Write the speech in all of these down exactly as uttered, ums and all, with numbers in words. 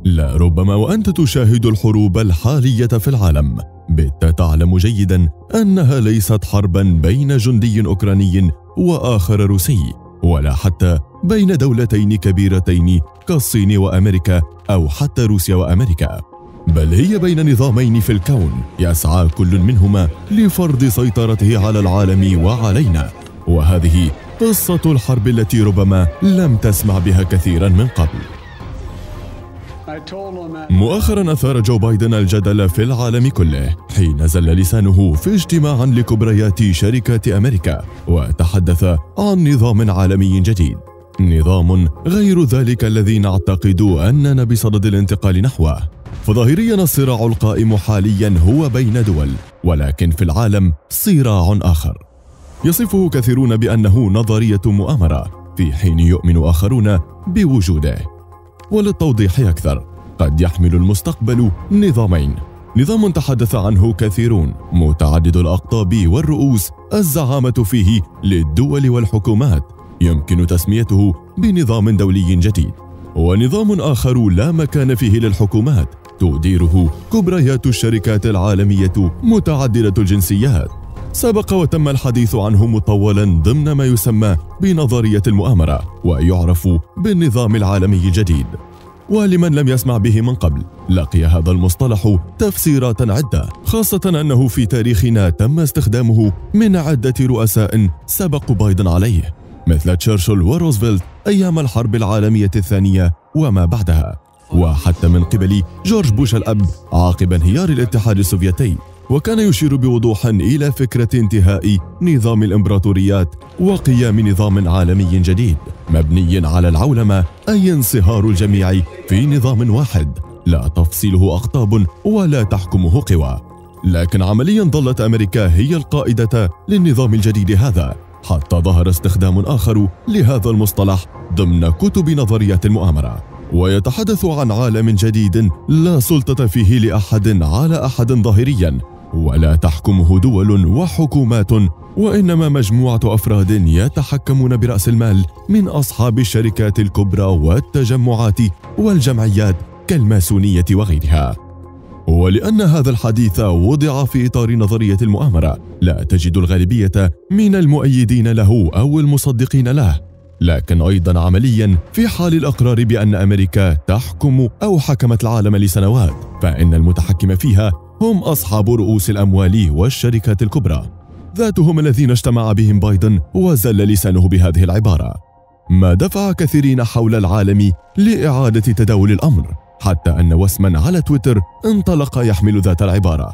لربما وأنت تشاهد الحروب الحالية في العالم بت تعلم جيدا أنها ليست حربا بين جندي أوكراني وآخر روسي، ولا حتى بين دولتين كبيرتين كالصين وأمريكا أو حتى روسيا وأمريكا، بل هي بين نظامين في الكون يسعى كل منهما لفرض سيطرته على العالم وعلينا. وهذه قصة الحرب التي ربما لم تسمع بها كثيرا من قبل. مؤخرا أثار جو بايدن الجدل في العالم كله حين زل لسانه في اجتماع لكبريات شركات أمريكا وتحدث عن نظام عالمي جديد، نظام غير ذلك الذي نعتقد أننا بصدد الانتقال نحوه. فظاهريا الصراع القائم حاليا هو بين دول، ولكن في العالم صراع آخر يصفه كثيرون بأنه نظرية مؤامرة، في حين يؤمن آخرون بوجوده. وللتوضيح أكثر، قد يحمل المستقبل نظامين، نظام تحدث عنه كثيرون متعدد الأقطاب والرؤوس، الزعامة فيه للدول والحكومات، يمكن تسميته بنظام دولي جديد، ونظام آخر لا مكان فيه للحكومات، تديره كبريات الشركات العالمية متعددة الجنسيات. سبق وتم الحديث عنه مطولا ضمن ما يسمى بنظرية المؤامرة، ويعرف بالنظام العالمي الجديد. ولمن لم يسمع به من قبل، لقي هذا المصطلح تفسيرات عدة، خاصة أنه في تاريخنا تم استخدامه من عدة رؤساء سبق بايدن عليه، مثل تشرشل وروزفلت أيام الحرب العالمية الثانية وما بعدها، وحتى من قبل جورج بوش الأب عقب انهيار الاتحاد السوفيتي. وكان يشير بوضوح إلى فكرة انتهاء نظام الإمبراطوريات وقيام نظام عالمي جديد مبني على العولمة، أي انصهار الجميع في نظام واحد لا تفصله أقطاب ولا تحكمه قوى. لكن عمليا ظلت أمريكا هي القائدة للنظام الجديد هذا، حتى ظهر استخدام آخر لهذا المصطلح ضمن كتب نظريات المؤامرة، ويتحدث عن عالم جديد لا سلطة فيه لأحد على أحد ظاهريا، ولا تحكمه دول وحكومات، وإنما مجموعة أفراد يتحكمون برأس المال من أصحاب الشركات الكبرى والتجمعات والجمعيات كالماسونية وغيرها. ولأن هذا الحديث وضع في إطار نظرية المؤامرة، لا تجد الغالبية من المؤيدين له أو المصدقين له، لكن أيضا عمليا في حال الإقرار بأن أمريكا تحكم أو حكمت العالم لسنوات، فإن المتحكم فيها هم أصحاب رؤوس الأموال والشركات الكبرى، ذاتهم الذين اجتمع بهم بايدن وزل لسانه بهذه العبارة، ما دفع كثيرين حول العالم لإعادة تداول الأمر، حتى أن وسما على تويتر انطلق يحمل ذات العبارة.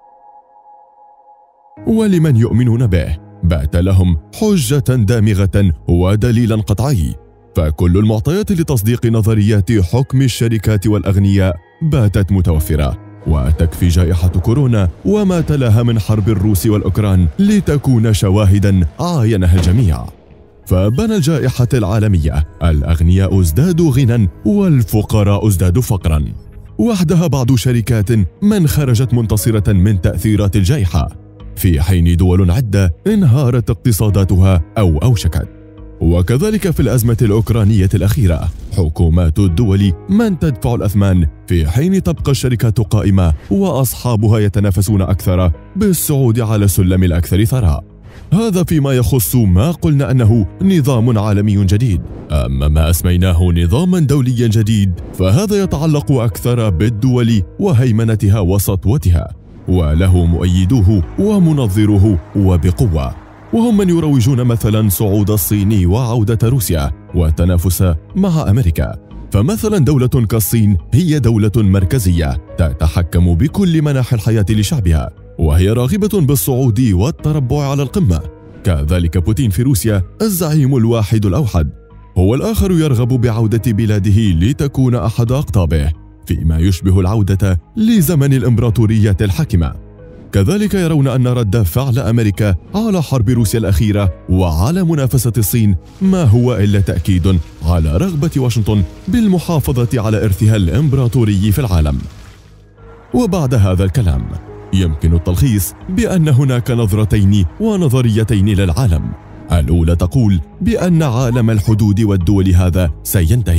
ولمن يؤمنون به بات لهم حجة دامغة ودليلا قطعي، فكل المعطيات لتصديق نظريات حكم الشركات والأغنياء باتت متوفرة، وتكفي جائحة كورونا وما تلاها من حرب الروس والأوكران لتكون شواهدا عاينها الجميع. فبنى الجائحة العالمية الأغنياء ازدادوا غنى والفقراء ازدادوا فقرا، وحدها بعض شركات من خرجت منتصرة من تأثيرات الجائحة، في حين دول عدة انهارت اقتصاداتها أو أوشكت. وكذلك في الأزمة الأوكرانية الأخيرة، حكومات الدول من تدفع الأثمان، في حين تبقى الشركات قائمة وأصحابها يتنافسون أكثر بالصعود على السلم الأكثر ثراء. هذا فيما يخص ما قلنا أنه نظام عالمي جديد. أما ما أسميناه نظاما دوليا جديد فهذا يتعلق أكثر بالدول وهيمنتها وسطوتها، وله مؤيدوه ومنظروه وبقوة، وهم من يروجون مثلا صعود الصين وعودة روسيا والتنافس مع أمريكا. فمثلا دولة كالصين هي دولة مركزية تتحكم بكل مناحي الحياة لشعبها، وهي راغبة بالصعود والتربع على القمة. كذلك بوتين في روسيا الزعيم الواحد الأوحد، هو الآخر يرغب بعودة بلاده لتكون أحد أقطابه، فيما يشبه العودة لزمن الإمبراطوريات الحاكمة. كذلك يرون أن رد فعل أمريكا على حرب روسيا الأخيرة وعلى منافسة الصين ما هو إلا تأكيد على رغبة واشنطن بالمحافظة على إرثها الإمبراطوري في العالم. وبعد هذا الكلام يمكن التلخيص بأن هناك نظرتين ونظريتين للعالم. الأولى تقول بأن عالم الحدود والدول هذا سينتهي،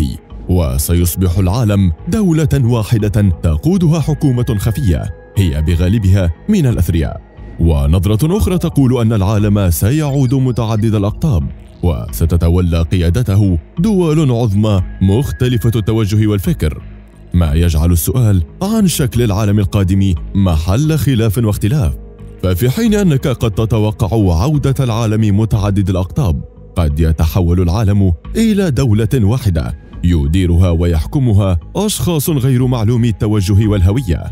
وسيصبح العالم دولة واحدة تقودها حكومة خفية هي بغالبها من الأثرياء. ونظرة أخرى تقول أن العالم سيعود متعدد الأقطاب، وستتولى قيادته دول عظمى مختلفة التوجه والفكر، ما يجعل السؤال عن شكل العالم القادم محل خلاف واختلاف. ففي حين أنك قد تتوقع عودة العالم متعدد الأقطاب، قد يتحول العالم إلى دولة واحدة يديرها ويحكمها أشخاص غير معلومي التوجه والهوية.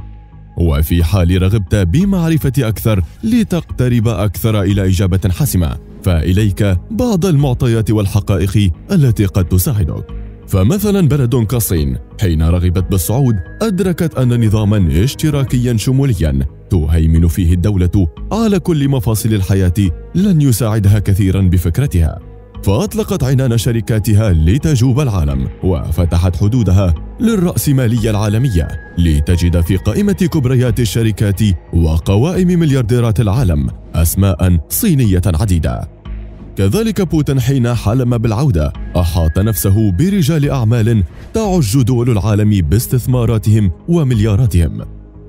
وفي حال رغبت بمعرفة أكثر لتقترب أكثر إلى إجابة حاسمة، فإليك بعض المعطيات والحقائق التي قد تساعدك. فمثلا بلد كالصين حين رغبت بالصعود أدركت أن نظاما اشتراكيا شموليا تهيمن فيه الدولة على كل مفاصل الحياة لن يساعدها كثيرا بفكرتها، فأطلقت عنان شركاتها لتجوب العالم، وفتحت حدودها للرأسمالية العالمية لتجد في قائمة كبريات الشركات وقوائم مليارديرات العالم أسماء صينية عديدة. كذلك بوتين حين حلم بالعودة أحاط نفسه برجال أعمال تعج دول العالم باستثماراتهم وملياراتهم.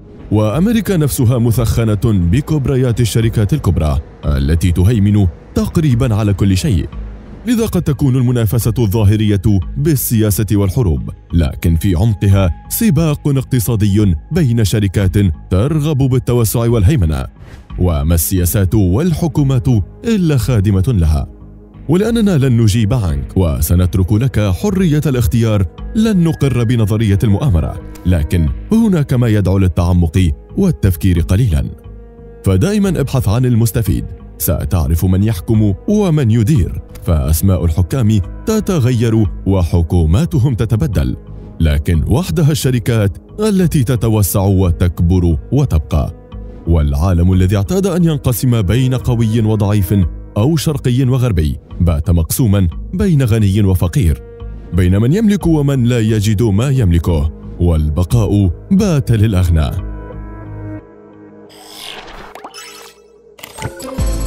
وأمريكا نفسها مثخنة بكبريات الشركات الكبرى التي تهيمن تقريبا على كل شيء، لذا قد تكون المنافسة الظاهرية بالسياسة والحروب، لكن في عمقها سباق اقتصادي بين شركات ترغب بالتوسع والهيمنة، وما السياسات والحكومات إلا خادمة لها. ولأننا لن نجيب عنك وسنترك لك حرية الاختيار، لن نقر بنظرية المؤامرة، لكن هناك ما يدعو للتعمق والتفكير قليلا. فدائما ابحث عن المستفيد، ستعرف من يحكم ومن يدير، فأسماء الحكام تتغير وحكوماتهم تتبدل، لكن وحدها الشركات التي تتوسع وتكبر وتبقى. والعالم الذي اعتاد أن ينقسم بين قوي وضعيف أو شرقي وغربي بات مقسوما بين غني وفقير، بين من يملك ومن لا يجد ما يملكه، والبقاء بات للأغنى.